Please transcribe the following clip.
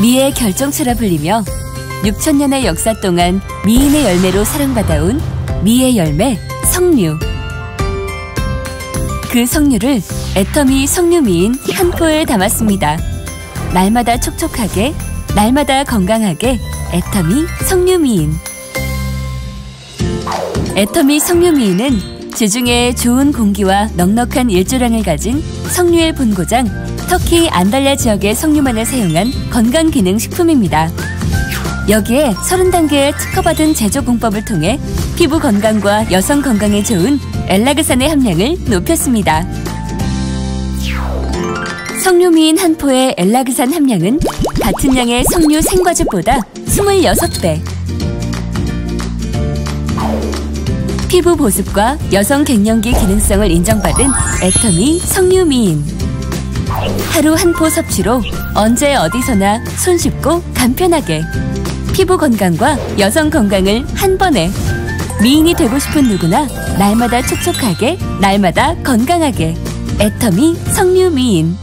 미의 결정체라 불리며 6,000년의 역사 동안 미인의 열매로 사랑받아온 미의 열매 석류. 그 석류를 애터미 석류미인 한 포에 담았습니다. 날마다 촉촉하게, 날마다 건강하게 애터미 석류미인. 애터미 석류미인은 지중해의 좋은 공기와 넉넉한 일조량을 가진 석류의 본고장 터키 안달랴 지역의 석류만을 사용한 건강기능식품입니다. 여기에 30단계의 특허받은 제조 공법을 통해 피부 건강과 여성 건강에 좋은 엘라그산의 함량을 높였습니다. 석류미인 한 포의 엘라그산 함량은 같은 양의 석류 생과즙보다 26배. 피부 보습과 여성 갱년기 기능성을 인정받은 애터미 석류미인. 하루 한 포 섭취로 언제 어디서나 손쉽고 간편하게 피부 건강과 여성 건강을 한 번에. 미인이 되고 싶은 누구나 날마다 촉촉하게, 날마다 건강하게 애터미 석류미인.